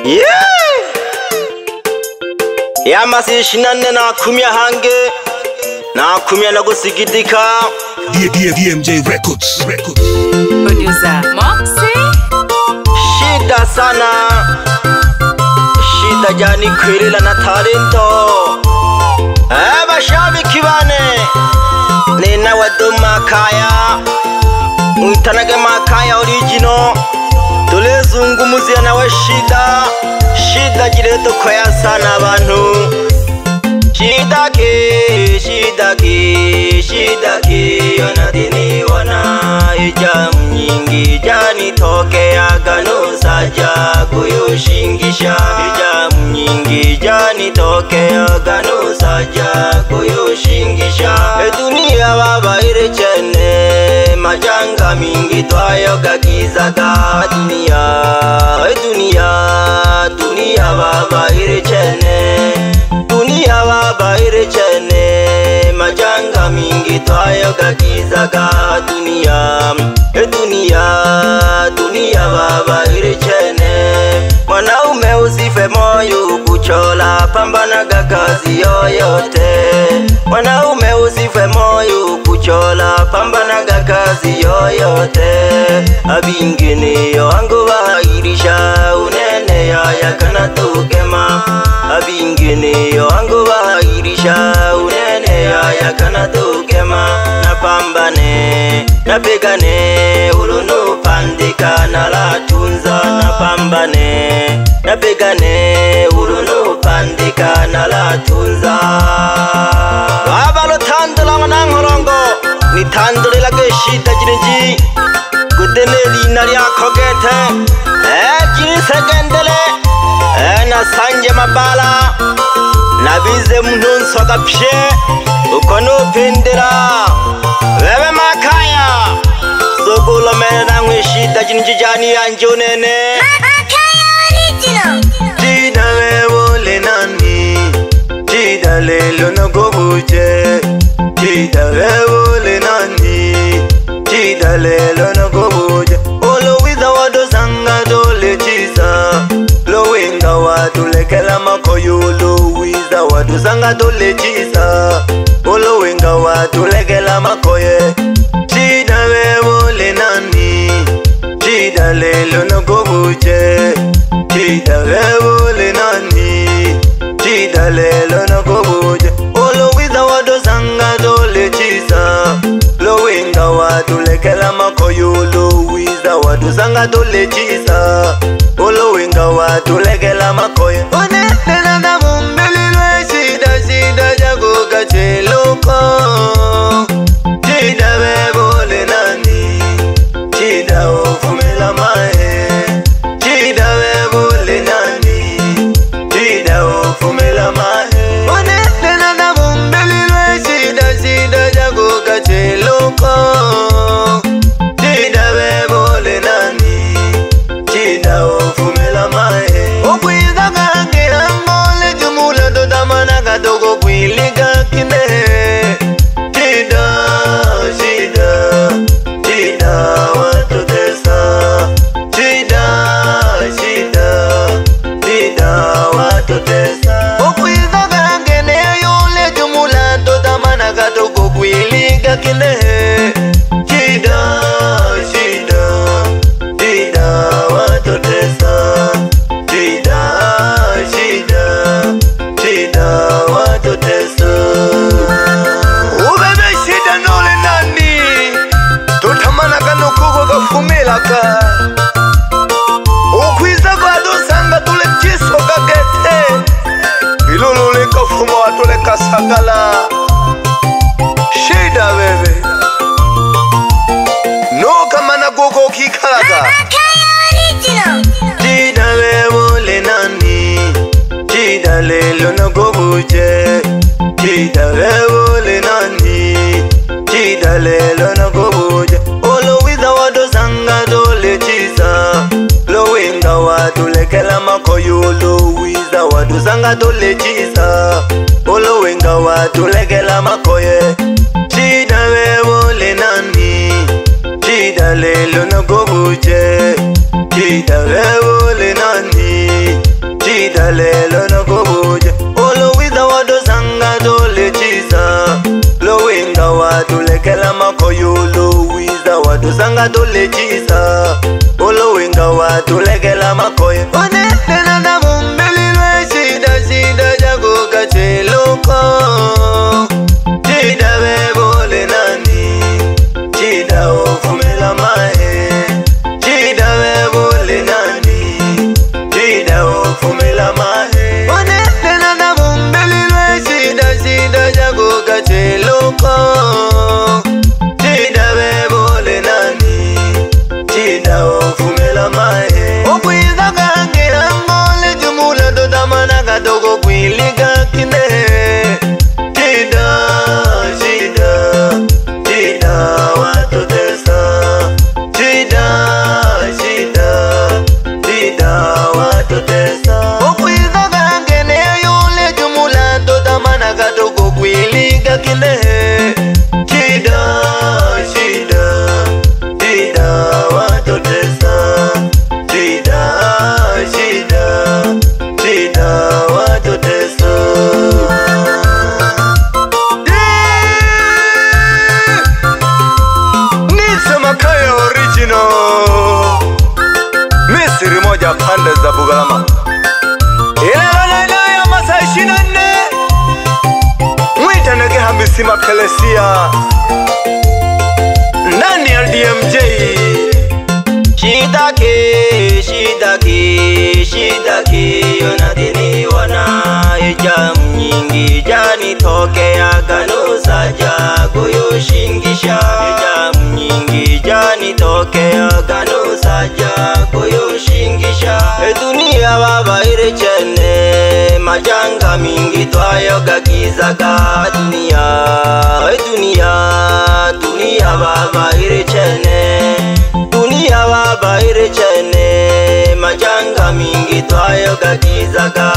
Yamasi shinane na kumya hange na kumya na gusigidika. DMJ Records. Producer Moxie. Shida sana, shida jani kwirila na talento. Bashabiki bane nina waduma kaya uitanage makaya original tulezungumuzia nawe shida jireto kwaya sana abantu shidaki onadini wana ijamu nyingi jani tokea gano saja kuyushingisha ijamu nyingi jani tokea gano saja kuyushingisha dunia baba irechene majanga mingi twayoga gizaga dunia baba irechene majanga mingi twayoga gizaga dunia baba irechene mwanaume usife moyo kuchola pambana kazi yoyote mwanaume usife moyo kuchola pambana kazi yoyote abingine yo ango bahirisha unene ya kana tukema abingine yo ango bahirisha unene ya kana tukema napambane napigane ulunu pandika na latunza napambane napigane ulunu pandika na latunza babalo tandula na nkorongo ni tandulila geshita jirinji kudeneli nali akogete jini segendele na sanje mabala nabize mnunso gapye ukono pendera bebe makaya sokolo mena ngwishita jirinji jani anjonene Makaya original. Jida wole nani Jida lelo no gobuje Jida wole nani Jida lelo no gobuje Olo wiza wado sanga dole chisa Lo winga wadu lekela makoyo Lo wiza wadu sanga dole chisa Olo winga wadu lekela makoye Jida wole nani Jida lelo no gobuje Jida wole nani Jida lelo no gobuje Olo wiza wado sanga dole chisa Lo winga wadu lekela makoyo Lo wiza wadu sanga dole chisa Olo winga wadu lekela makoyo One nena na mumbelilwe shida jago kacheluko Jida wole nani Jida ufumela mae Jida wole nani Jida ufumela mae One nena na mumbelilwe shida jago kacheluko Jida wole nani Jida ufumela mae Okwiza gange angole jumula dodamana kadogo kwiliga kine Jida watutesa Jida watutesa Okwiza gange neyole jumula dodamana kadogo kwiliga kine Jida watutesa Jida watutesa Ubebe shida nole nani Tutamana kano kuko kafumilaka Ukwiza gado sanga tule chiso kagete Ilulule kafuma watule kasagala Shida bebe No kamana kuko kikalaga Makaya original. Jida wole nani Jida lelo no gobuje Jida wole nani Jida lelo no gobuje Olo wiza wado sanga dole chisa Lo winga wadu lekela makoyo Lo wiza wadu sanga dole chisa Olo winga wadu lekela makoye Jida wole nani Jida lelo no gobuje Jida wole nani chida lelo nokubuja olowiza wadosanga dole chisa lowinga watulekela makoyo lowiza wadosanga dole chisa olowinga watulekela makoyo onenena na mumbelilwe shida jago kacheluko chida bebole nani chida ofumela mahe chida bebole nani chida ofumela mahe onenena na mumbelilwe shida jago kacheluko chida bebole nani chida ofumela mahe okwiza kange angole jumula dodamana kadogo kwiliga kine chida watotesa chida watotesa okwiza kange neyole jumula dodamana kadogo kwiliga kine chida watotesa chida watotesa Nitsa Makaya original Misiri moja pande za Bugalama Ilelelele ya masa 24 Mwita nege hambisi makelesia Nani ya DMJ Shidaki Yonadini wana Ijam nyingi jani toke agano saja Kuyushingisha Ijam nyingi jani toke agano saja Kuyushingisha Dunia baba irechene Majanga mingi twayoga kizaga Dunia baba irechene Dunia baba irechene Majanga mingi twayoga kizaga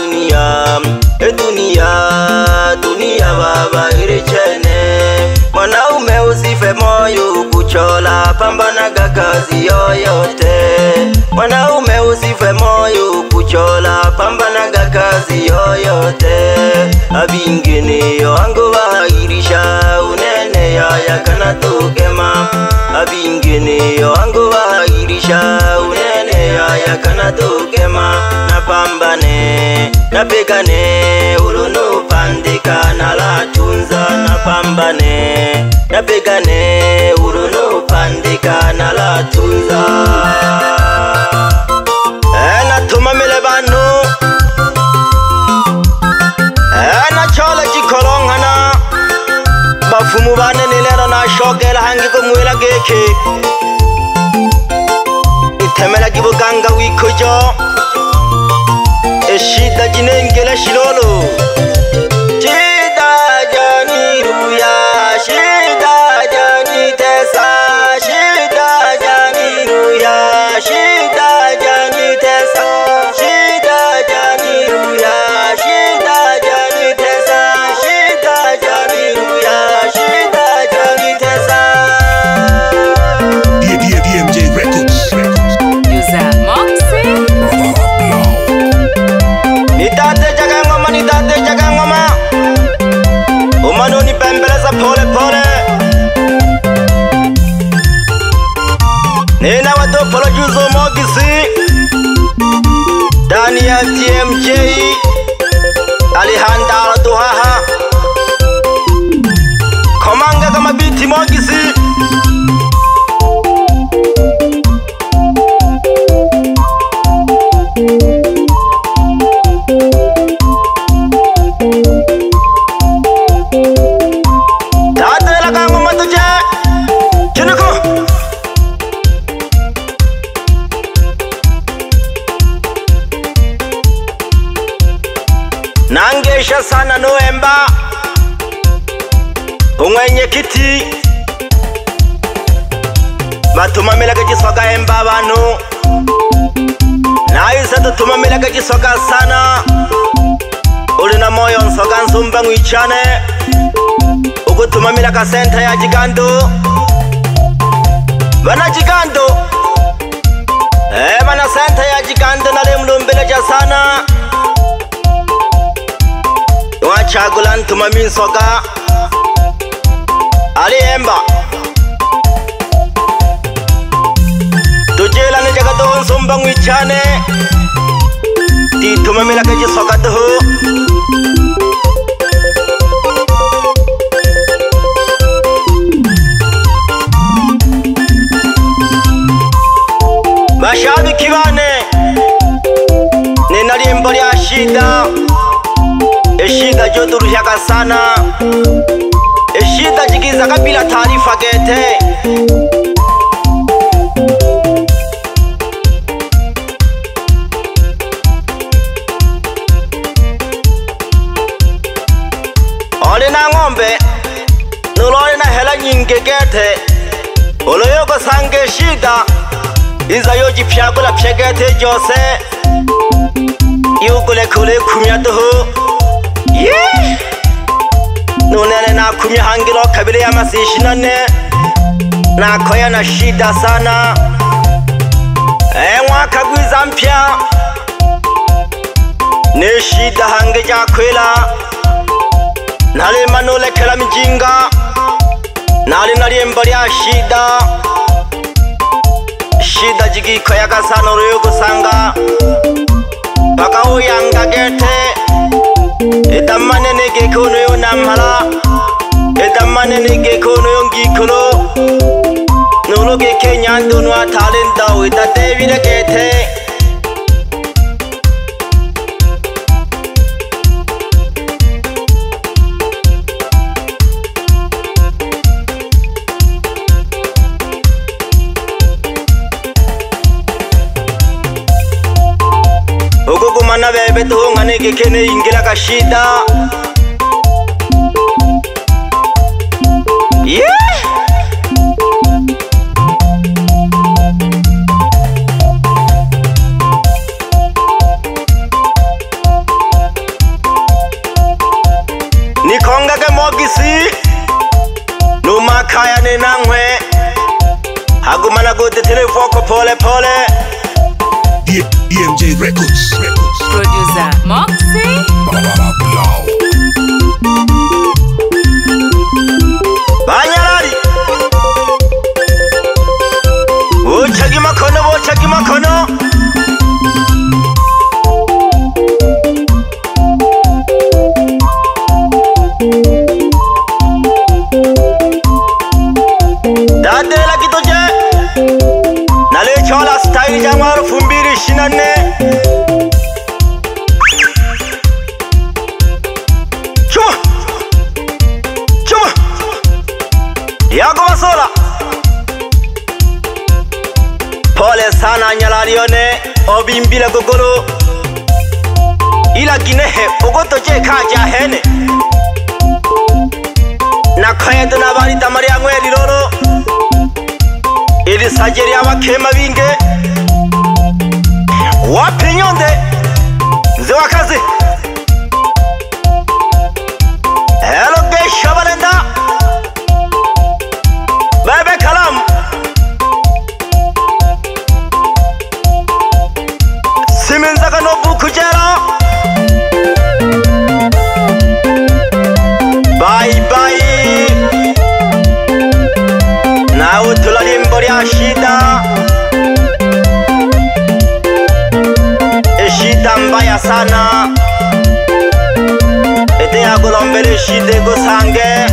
Dunia baba irechene Mwanaume usife moyo kuchola Pambanaga kazi yoyote Mwanaume usife moyo kuchola Pambanaga kazi yoyote Abingine yo ango bahirisha Unene ya kana tukema Abingine yo ango bahirisha Unene ya kana tukema Napambane, napigane Ulunu pandika na la tunza Napambane, napigane Ulunu pandika na la tunza Natuma mele banu Nachola jikolongana Bafumu bane nilera na shogela hangi kumwela geke Itemela gibuganga wikojo Shida jinengela shilolo Shida jani ruya Shida jani tesa Shida jani ruya Shida jani tesa Shida jani ruya Shida jani tesa Shida jani ruya Shida jani tesa DMJ Records. User Moxie. Nitate jaga ngoma Umano ni pembeleza pole pole Nina watu polo juzo mogisi Dani ya DMJ Alihandala duhaha Komanga kama biti mogisi Nangesha sana Noemba Umwenye kiti Batumamela kajiswaga emba banu Naisa tutumamela kajiswaga sana Ulina moyo nsoga nsumba mwichane Ugutumamela ka senta ya Jigando Bana Jigando Bana senta ya Jigando na lemlumbele jasana Chagulan tumamin soga Ali emba Tujela ne jaga doon sombang wichane Ti tumamila kaji soga tuhu Bashabi kibane Ne nari embali ashida Eshida jodurushaka sana Eshida jigiza kabila taarifa gete Ole na ngombe Nulole na hela nyinge gete Olo yoko sange shida Iza yoji pyagula pyagete jose Yugule kule kumya tuhu Nunene na kumya hangilo kabile ya masishinane Na koya na shida sana Mwaka gwiza mpya Ne shida hange jakwela Nali manule kela mjinga Nali mbali ya shida Shida jigi koya kasana uruyogo sanga Baka uyanga gete Edamane nege kono yo namhala Edamane nege kono yo ngikolo Nolo geke nyando nwa talenta Wita devile gete Mana bebe tuho ngane gekene ingira kashida Nikonga ke mogisi Numa kaya ne nangwe Hagumana gote telefoko pole pole DMJ Records. Producer Moxie. Banyarari Wochagi makono Dade lagi toje Nale chola style jamar fumbiri shinane Chuma Yago Masola Pole sana nyalarione Obimbile gogolo Ila ginehe ogoto je kaja hene Na kayedo na bari tamari angweri lolo Ili sajeri abakema binge Wapi nyonde Nze wakazi Hello gay shabalenda Bebe kalam Siminzaka no bukujera Bye bye Na utulali mbori ashida Shida mbaya sana Ete ya kulombele shide go sange